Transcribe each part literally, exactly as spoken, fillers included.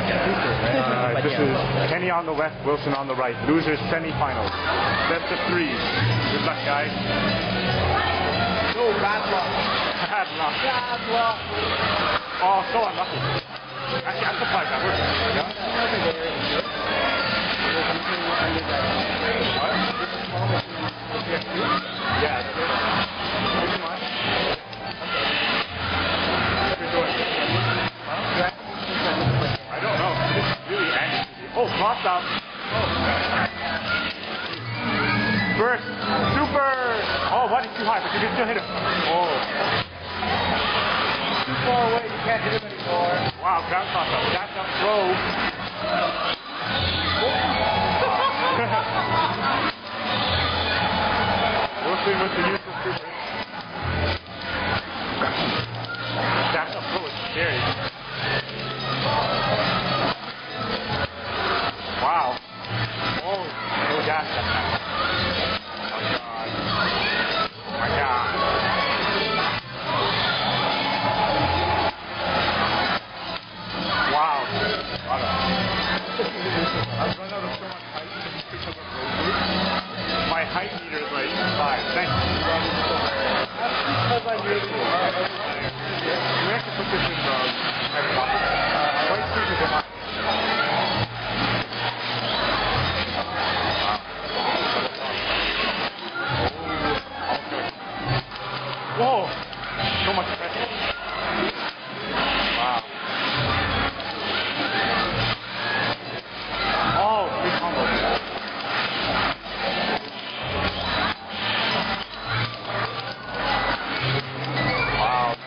Uh, this is Kenny on the left, Wilson on the right. Losers semifinals. Best of three. Good luck, guys. No, bad luck. Bad luck. Bad luck. Oh, so unlucky. Actually, I'm surprised that worked. Yeah? Yeah, that's it. Pretty much. What are you doing? Huh? I don't know. It's really angry. Oh, cross out. Oh. Burst. Super. Oh, what is too high, but you can still hit him. Oh. Too far away, you can't hit him anymore. Wow, ground cross up. That's up throw. We'll see with the use of super. That's up throw is scary. Wow. Oh, no dash that time. Oh my god. Oh my god. Wow. I've run out of so much height because of road. My height meter is like five. Thank you. That's because I'm really hard. We have to put this in the head top. White street is a hot. Whoa! So much pressure. Wow. Oh, big combo. Wow.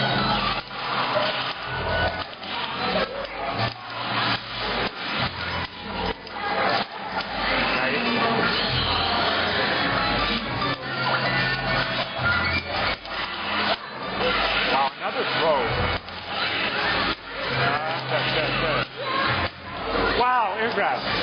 Wow, another throw. Uh, that's, that's, that's. Wow, air grab.